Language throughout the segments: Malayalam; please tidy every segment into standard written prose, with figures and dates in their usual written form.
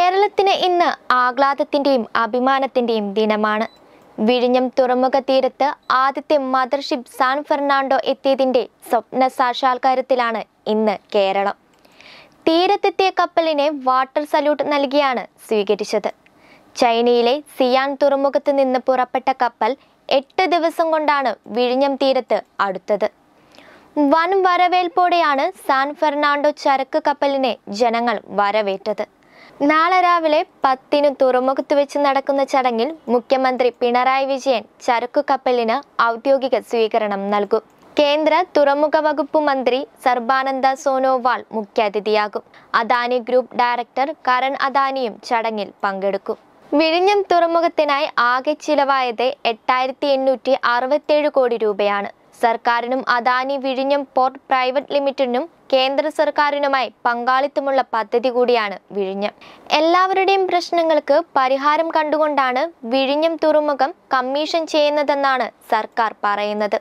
കേരളത്തിന് ഇന്ന് ആഹ്ലാദത്തിന്റെയും അഭിമാനത്തിന്റെയും ദിനമാണ്. വിഴിഞ്ഞം തുറമുഖ തീരത്ത് ആദ്യത്തെ മദർഷിപ്പ് സാൻ ഫെർണാണ്ടോ എത്തിയതിന്റെ സ്വപ്ന സാക്ഷാത്കാരത്തിലാണ് ഇന്ന് കേരളം. തീരത്തെത്തിയ കപ്പലിനെ വാട്ടർ സല്യൂട്ട് നൽകിയാണ് സ്വീകരിച്ചത്. ചൈനയിലെ സിയാൻ തുറമുഖത്ത് നിന്ന് പുറപ്പെട്ട കപ്പൽ 8 ദിവസം കൊണ്ടാണ് വിഴിഞ്ഞം തീരത്ത് അടുത്തത്. വൻ വരവേൽപ്പോടെയാണ് സാൻ ഫെർണാണ്ടോ ചരക്ക് കപ്പലിനെ ജനങ്ങൾ വരവേറ്റത്. നാളെ രാവിലെ 10-ന് തുറമുഖത്ത് വെച്ച് നടക്കുന്ന ചടങ്ങിൽ മുഖ്യമന്ത്രി പിണറായി വിജയൻ ചരക്കു കപ്പലിന് ഔദ്യോഗിക സ്വീകരണം നൽകും. കേന്ദ്ര തുറമുഖ വകുപ്പ് മന്ത്രി സർബാനന്ദ സോനോവാൾ മുഖ്യാതിഥിയാകും. അദാനി ഗ്രൂപ്പ് ഡയറക്ടർ കരൺ അദാനിയും ചടങ്ങിൽ പങ്കെടുക്കും. വിഴിഞ്ഞം തുറമുഖത്തിനായി ആകെ ചിലവായത് 8,867 കോടി രൂപയാണ്. സർക്കാരിനും അദാനി വിഴിഞ്ഞം പോർട്ട് പ്രൈവറ്റ് ലിമിറ്റഡിനും കേന്ദ്ര സർക്കാരിനുമായി പങ്കാളിത്തമുള്ള പദ്ധതി കൂടിയാണ് വിഴിഞ്ഞം. എല്ലാവരുടെയും പ്രശ്നങ്ങൾക്ക് പരിഹാരം കണ്ടുകൊണ്ടാണ് വിഴിഞ്ഞം തുറമുഖം കമ്മീഷൻ ചെയ്യുന്നതെന്നാണ് സർക്കാർ പറയുന്നത്.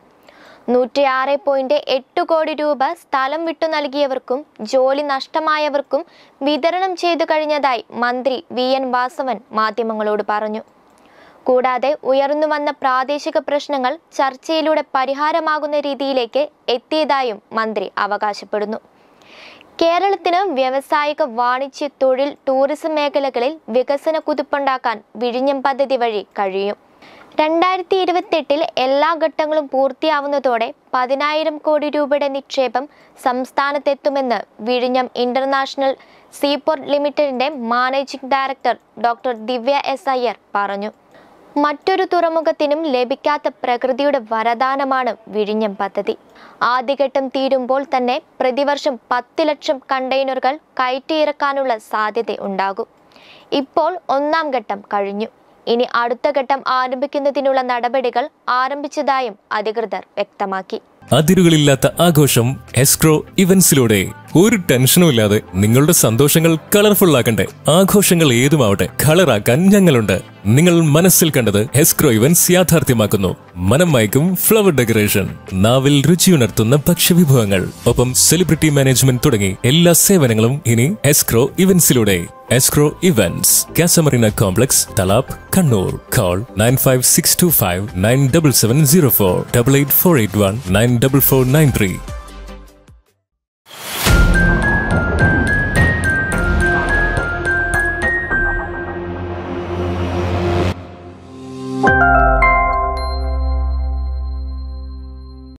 106.8 കോടി രൂപ സ്ഥലം വിട്ടു നൽകിയവർക്കും ജോലി നഷ്ടമായവർക്കും വിതരണം ചെയ്തു കഴിഞ്ഞതായി മന്ത്രി VN വാസവൻ മാധ്യമങ്ങളോട് പറഞ്ഞു. കൂടാതെ ഉയർന്നു വന്ന പ്രാദേശിക പ്രശ്നങ്ങൾ ചർച്ചയിലൂടെ പരിഹാരമാകുന്ന രീതിയിലേക്ക് എത്തിയതായും മന്ത്രി അവകാശപ്പെടുന്നു. കേരളത്തിന് വ്യാവസായിക, വാണിജ്യ, തൊഴിൽ, ടൂറിസം മേഖലകളിൽ വികസന കുതിപ്പുണ്ടാക്കാൻ വിഴിഞ്ഞം പദ്ധതി വഴി കഴിയും. 2028-ൽ എല്ലാ ഘട്ടങ്ങളും പൂർത്തിയാവുന്നതോടെ 10,000 കോടി രൂപയുടെ നിക്ഷേപം സംസ്ഥാനത്തെത്തുമെന്ന് വിഴിഞ്ഞം ഇന്റർനാഷണൽ സീപോർട്ട് ലിമിറ്റഡിന്റെ managing director doctor Divya S. Iyer പറഞ്ഞു. മറ്റൊരു തുറമുഖത്തിനും ലഭിക്കാത്ത പ്രകൃതിയുടെ വരദാനമാണ് വിഴിഞ്ഞം പദ്ധതി. ആദ്യഘട്ടം തീരുമ്പോൾ തന്നെ പ്രതിവർഷം 10 ലക്ഷം കണ്ടെയ്നറുകൾ കയറ്റിയിറക്കാനുള്ള സാധ്യത ഉണ്ടാകും. ഇപ്പോൾ 1-ാം ഘട്ടം കഴിഞ്ഞു. ഇനി അടുത്ത ഘട്ടം ആരംഭിക്കുന്നതിനുള്ള നടപടികൾ ആരംഭിച്ചതായും അധികൃതർ വ്യക്തമാക്കി. അതിരുകളില്ലാത്ത ആഘോഷം എസ്ക്രോ ഇവന്റ്സിലൂടെ. ഒരു ടെൻഷനും ഇല്ലാതെ നിങ്ങളുടെ സന്തോഷങ്ങൾ കളർഫുൾ ആക്കണ്ടേ? ആഘോഷങ്ങൾ ഏതുമാവട്ടെ, കളറാക്കാൻ ഞങ്ങളുണ്ട്. നിങ്ങൾ മനസ്സിൽ കണ്ടത് എസ്ക്രോ ഇവന്റ്സ് യാഥാർത്ഥ്യമാക്കുന്നു. മനം മയക്കും ഫ്ലവർ ഡെക്കറേഷൻ, നാവിൽ രുചിയുണർത്തുന്ന ഭക്ഷ്യവിഭവങ്ങൾ, ഒപ്പം സെലിബ്രിറ്റി മാനേജ്മെന്റ് തുടങ്ങി എല്ലാ സേവനങ്ങളും ഇനി എസ്ക്രോ ഇവന്റ്സിലൂടെ. Escrow events, Casamarina complex, Thalap, Kannur. Call 9562597704 8848194493.